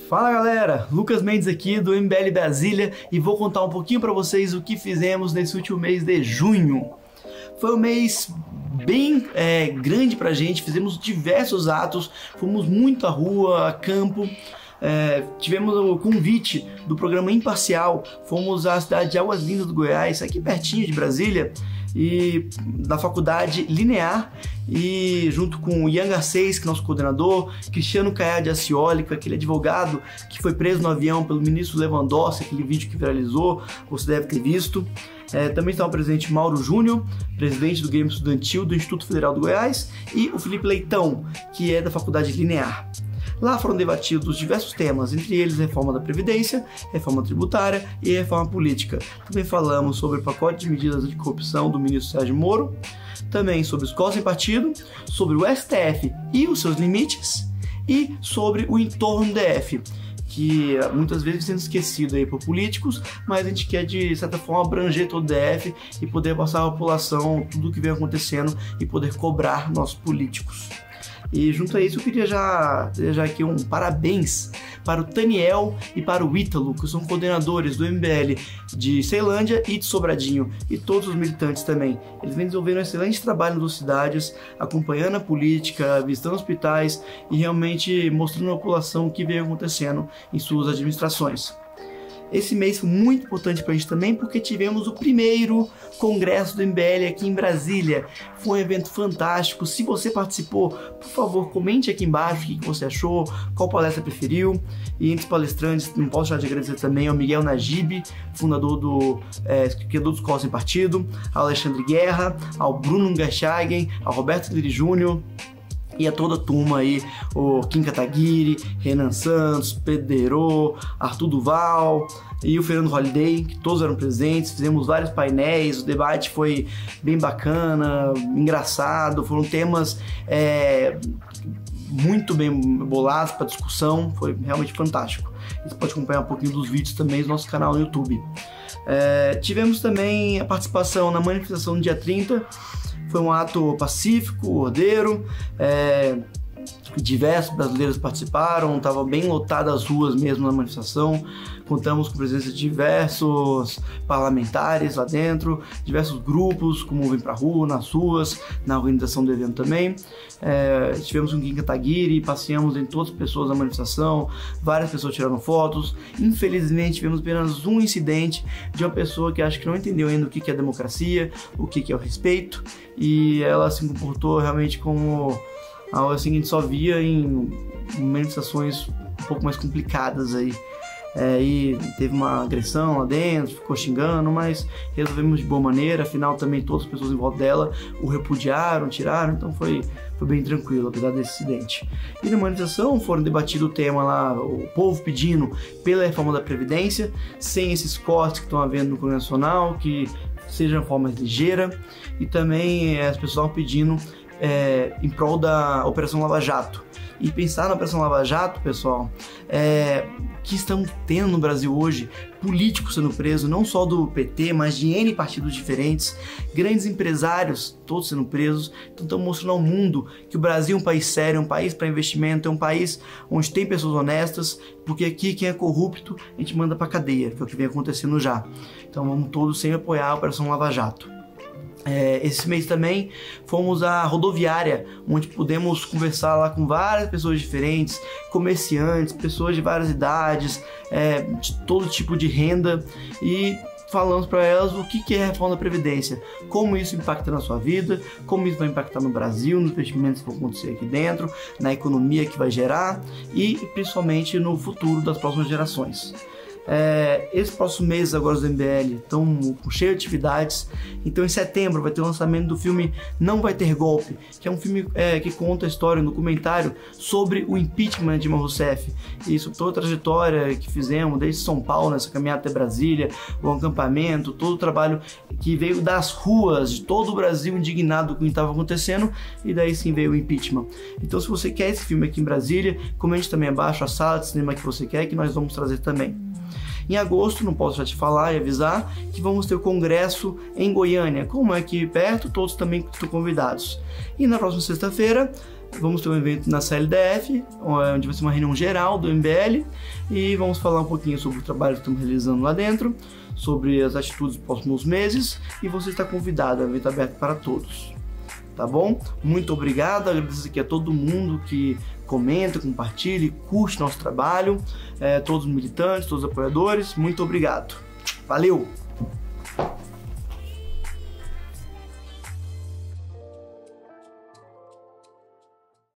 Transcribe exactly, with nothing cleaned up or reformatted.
Fala galera, Lucas Mendes aqui do M B L Brasília e vou contar um pouquinho para vocês o que fizemos nesse último mês de junho. Foi um mês bem é, grande pra gente, fizemos diversos atos, fomos muito à rua, a campo. É, tivemos o convite do programa Imparcial, fomos à cidade de Águas Lindas do Goiás, aqui pertinho de Brasília, e da faculdade Linear, e junto com o Ian Garcês, que é nosso coordenador, Cristiano Caiade Acioli, que é aquele advogado que foi preso no avião pelo ministro Lewandowski, aquele vídeo que viralizou, você deve ter visto. É, também estava presente Mauro Júnior, presidente do Grêmio Estudantil do Instituto Federal do Goiás, e o Felipe Leitão, que é da faculdade Linear. Lá foram debatidos diversos temas, entre eles reforma da Previdência, reforma tributária e reforma política. Também falamos sobre o pacote de medidas anticorrupção do ministro Sérgio Moro, também sobre escolas sem partido, sobre o S T F e os seus limites, e sobre o entorno do D F, que muitas vezes sendo esquecido aí por políticos, mas a gente quer de certa forma abranger todo o D F e poder passar à população tudo o que vem acontecendo e poder cobrar nossos políticos. E junto a isso eu queria já desejar aqui um parabéns para o Taniel e para o Ítalo, que são coordenadores do M B L de Ceilândia e de Sobradinho, e todos os militantes também. Eles vêm desenvolvendo um excelente trabalho nas duas cidades, acompanhando a política, visitando hospitais e realmente mostrando à população o que vem acontecendo em suas administrações. Esse mês foi muito importante para a gente também porque tivemos o primeiro congresso do M B L aqui em Brasília. Foi um evento fantástico. Se você participou, por favor, comente aqui embaixo o que você achou, qual palestra preferiu. E entre os palestrantes, não posso deixar de agradecer também ao Miguel Najib, fundador do é, criador dos Escolas Sem Partido, ao Alexandre Guerra, ao Bruno Gachagen, ao Roberto Liri Júnior, e a toda a turma aí, o Kim Kataguiri, Renan Santos, Pedro, Arthur Duval e o Fernando Holliday, que todos eram presentes. Fizemos vários painéis, o debate foi bem bacana, engraçado, foram temas é, muito bem bolados para discussão, foi realmente fantástico. Você pode acompanhar um pouquinho dos vídeos também no nosso canal no YouTube. É, tivemos também a participação na manifestação no dia trinta, foi um ato pacífico, ordeiro, é, diversos brasileiros participaram, estavam bem lotadas as ruas mesmo na manifestação, contamos com a presença de diversos parlamentares lá dentro, diversos grupos, como vem pra rua, nas ruas, na organização do evento também. É, tivemos um Kim Kataguiri, passeamos em todas as pessoas da manifestação, várias pessoas tiraram fotos. Infelizmente tivemos apenas um incidente de uma pessoa que acho que não entendeu ainda o que é democracia, o que é o respeito, e ela se comportou realmente como algo assim que a gente só via em manifestações um pouco mais complicadas aí. É, e teve uma agressão lá dentro, ficou xingando, mas resolvemos de boa maneira, afinal também todas as pessoas em volta dela o repudiaram, tiraram, então foi, foi bem tranquilo, apesar desse incidente. E na manifestação foram debatido o tema lá, o povo pedindo pela reforma da Previdência, sem esses cortes que estão havendo no Congresso Nacional, que seja de forma mais ligeira, e também é, as pessoas pedindo é, em prol da Operação Lava Jato. E pensar na Operação Lava Jato, pessoal, é, que estamos tendo no Brasil hoje, políticos sendo presos, não só do P T, mas de N partidos diferentes, grandes empresários, todos sendo presos. Então estamos mostrando ao mundo que o Brasil é um país sério, é um país para investimento, é um país onde tem pessoas honestas, porque aqui quem é corrupto a gente manda para cadeia, que é o que vem acontecendo já. Então vamos todos sempre apoiar a Operação Lava Jato. É, esse mês também fomos à rodoviária, onde pudemos conversar lá com várias pessoas diferentes, comerciantes, pessoas de várias idades, é, de todo tipo de renda, e falamos para elas o que é a reforma da Previdência, como isso impacta na sua vida, como isso vai impactar no Brasil, nos investimentos que vão acontecer aqui dentro, na economia que vai gerar e principalmente no futuro das próximas gerações. É, esse próximo mês agora os M B L estão cheio de atividades. Então em setembro vai ter o lançamento do filme Não Vai Ter Golpe, que é um filme é, que conta a história, um documentário sobre o impeachment de Dilma Rousseff e sobre toda a trajetória que fizemos desde São Paulo, nessa caminhada até Brasília, o acampamento, todo o trabalho que veio das ruas de todo o Brasil indignado com o que estava acontecendo, e daí sim veio o impeachment. Então se você quer esse filme aqui em Brasília, comente também abaixo a sala de cinema que você quer, que nós vamos trazer também. Em agosto, não posso já te falar e avisar, que vamos ter o congresso em Goiânia. Como é aqui perto, todos também estão convidados. E na próxima sexta-feira, vamos ter um evento na C L D F, onde vai ser uma reunião geral do M B L, e vamos falar um pouquinho sobre o trabalho que estamos realizando lá dentro, sobre as atitudes dos próximos meses, e você está convidado, é um evento aberto para todos. Tá bom? Muito obrigado, agradeço aqui a todo mundo que comenta, compartilha, curte nosso trabalho, é, todos os militantes, todos os apoiadores, muito obrigado. Valeu!